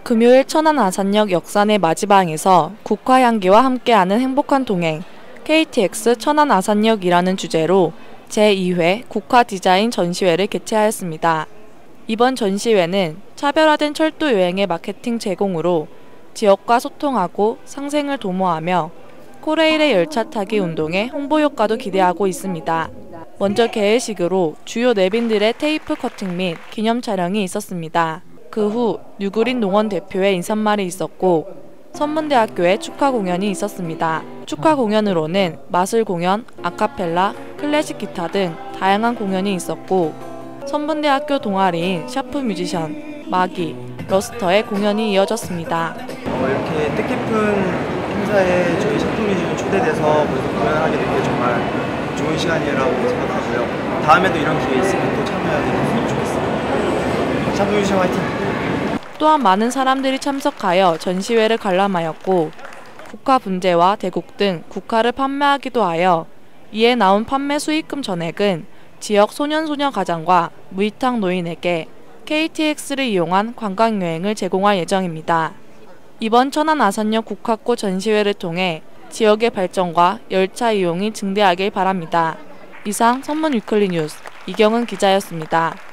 금요일 천안 아산역 역산의 마지방에서 국화 향기와 함께하는 행복한 동행 KTX 천안 아산역이라는 주제로 제2회 국화 디자인 전시회를 개최하였습니다. 이번 전시회는 차별화된 철도 여행의 마케팅 제공으로 지역과 소통하고 상생을 도모하며 코레일의 열차 타기 운동의 홍보 효과도 기대하고 있습니다. 먼저 개회식으로 주요 내빈들의 테이프 커팅 및 기념 촬영이 있었습니다. 그 후 뉴그린 농원 대표의 인사말이 있었고 선문대학교의 축하 공연이 있었습니다. 축하 공연으로는 마술 공연, 아카펠라, 클래식 기타 등 다양한 공연이 있었고 선문대학교 동아리인 샤프 뮤지션, 마기, 러스터의 공연이 이어졌습니다. 이렇게 뜻깊은 행사에 저희 샤프 뮤지션 초대돼서 공연하게 된 게 정말 좋은 시간이라고 생각하고요. 다음에도 이런 기회 있으면 또 참여하게 됐으면 좋겠습니다. 샤프 뮤지션 화이팅! 또한 많은 사람들이 참석하여 전시회를 관람하였고 국화 분재와 대국 등 국화를 판매하기도 하여 이에 나온 판매 수익금 전액은 지역 소년소녀 가장과 무이탁 노인에게 KTX를 이용한 관광여행을 제공할 예정입니다. 이번 천안 아산역 국화꽃 전시회를 통해 지역의 발전과 열차 이용이 증대하길 바랍니다. 이상 선문 위클리 뉴스 이경은 기자였습니다.